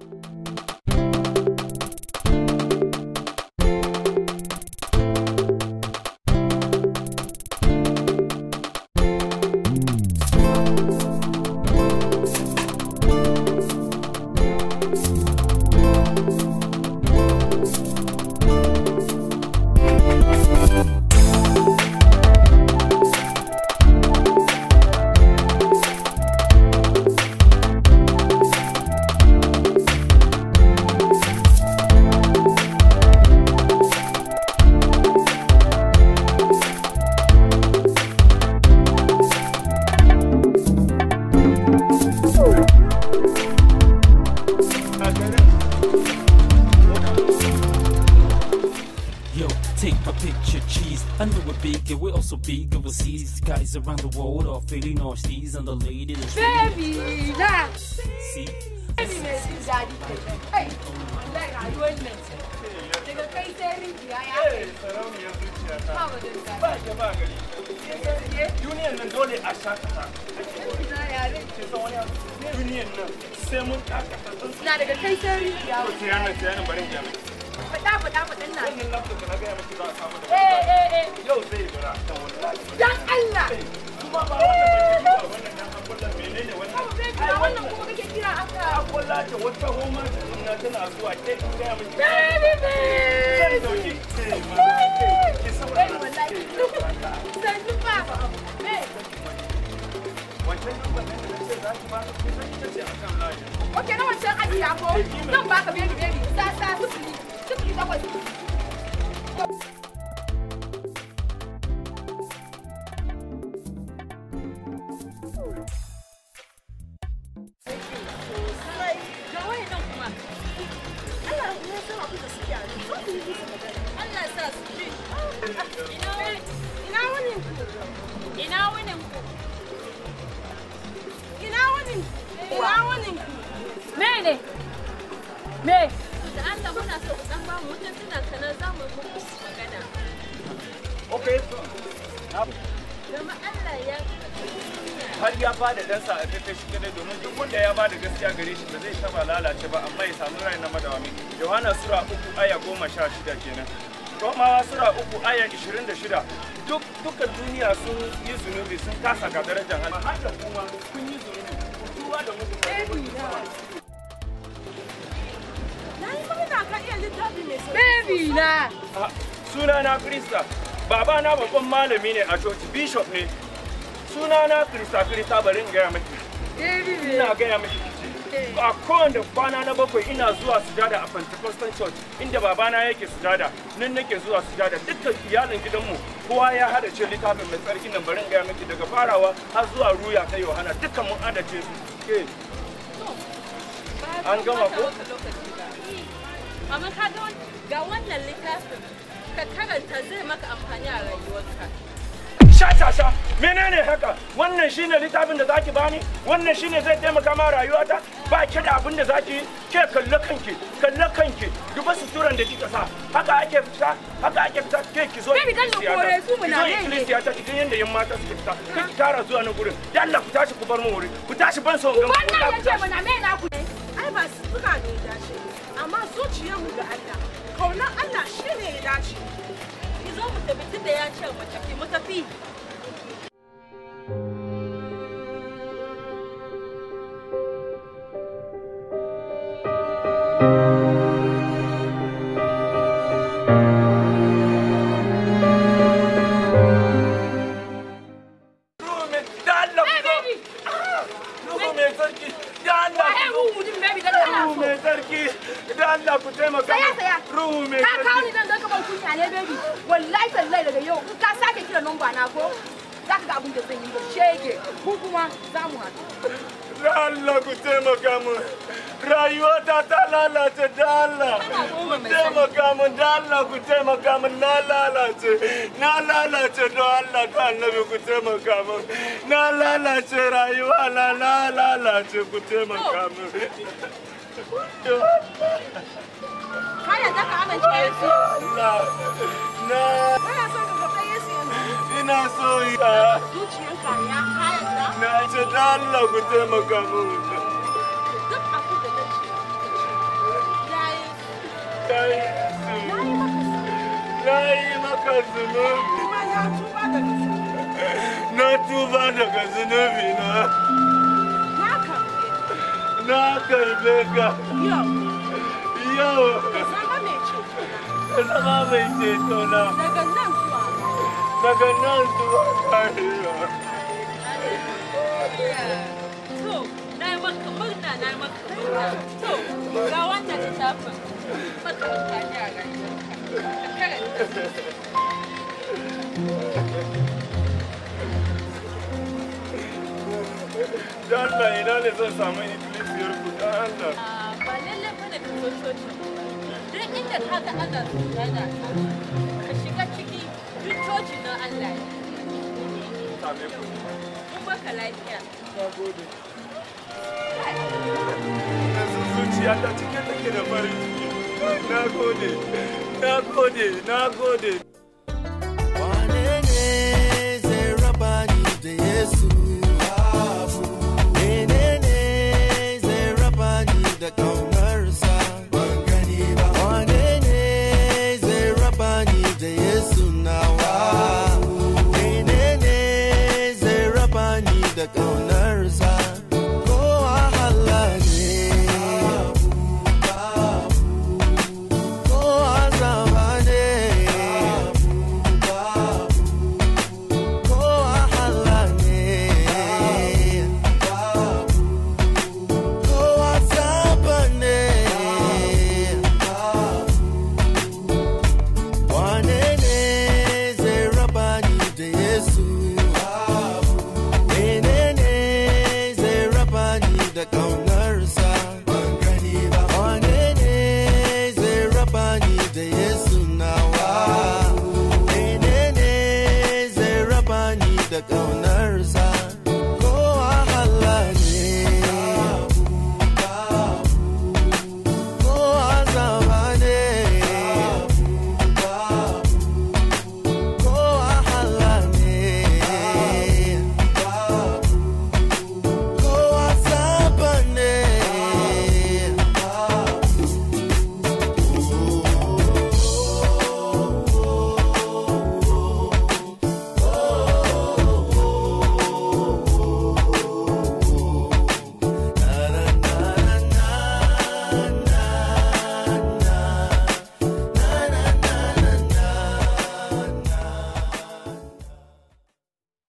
Big overseas guys around the world are feeling overseas and the lady is baby na see baby me see daddy hey like are you in it daga kai sai rijiya ya sarauniyar zuciya ta ba da ba ke ba gari duniyan nan dole a shakata duniyan nan sai mun takata na daga kai sai rijiya ko tiyana bari ya mai fada na wannan laptop na ga miki za a samu da yau zai bura kan wallahi dan Allah kuma ba wannan dan abulla menene wannan wannan kuma kake kira aka abulla ta wata homa na tana zuwa ke ga miki baby sai dauki ki saurara wallahi sai duba me wannan number ne da sai za ki ba ki sai ki ce akan layi okay na wancan ajiya ko zan baka baby sa sufuri takwas har ya bada dansa a fefe shi kadai domin duk wanda ya bada gaskiya gare shi ba zai taba lalace ba amma ya samu rai na madawami. Yohana sura 3 aya 16 kenan. Romawa sura 3 aya 26 duka duniya sun yi zunubi sun kasa ga darajar Allah. Har da kuma kun yi zunubi ku tuwa da muku baby na suna na Krista. Baba na babban malami ne a church, bishop ne. Suna na Krista bari in gaya miki. Ina gaya miki. A kowanne kwana na bakwai ina zuwa sujada a Pentecostal Church inda babana yake sujada. Nan nake zuwa sujada. Dukkan iyalin gidanmu kowa ya hada ce littafin mai tsarki nan bari in gaya miki daga farawa har zuwa ruya ta Yohana dukkan mun adace su. An gama ko? Amma ka ga wannan littafin ka karanta zai maka amfani a rayuwarka. Sha menene haka? Wannan shine littafin da zaki bani? Wannan shine zai taimaka ma rayuwata? Ba ki da abin da zaki ke kalle kanki duba suturan da kika sa. Haka ake fita ke ki zo. Baby dan kore su muna ne. Ikilisiya ta cikin yanda yan mata suke fita. Kiki tara zuwa nan gurin. Yalla ku tashi ku bar mu wuri. Ku tashi ban so ga. Wannan yace mana me na ku ne? Ai ba su suka ne dace. Amma zuciyarmu ga Allah. Kaunar Allah shine ya dace. Ki zo mu tafi tunda ya ce mu tafi. Allah ku taimaka mu rayuwata ta lalace da Allah ku taimaka mu da Allah ku taimaka mu na lalace don Allah ka annabi ku taimaka mu na lalace rayuwa na lalace ku taimaka mu Kaya da ka amince Yesu na kana son ka ga Yesu yanzu ina so ya zuciyarka ya kaya da na ce da Allah ku taimaka mu duk abin da nake kan zunubi. Kuma ya tuba daga zunubi. Na tuba daga zunubi na. Na karbe ka. Yau. Ka zama mai ceto na. Ka zama mai ceto na. Daga nan zuwa lahira. To, na yi maka murna. To, ga wannan littafin. Maka amfani a rayuwarka. Ka karanta. Dan Allah ina ne zan samu ikkilisiyar ku dan Allah. Ba lalle bane ka zo coci. Duk inda ka ga ana sujada ka shiga ciki duk coci na Allah ne. Same ku. Mun baka lafiya. Na gode. Yanzu zuciya ta cike take da farin ciki. Na gode. Wane ne zai raba ni da Yesu?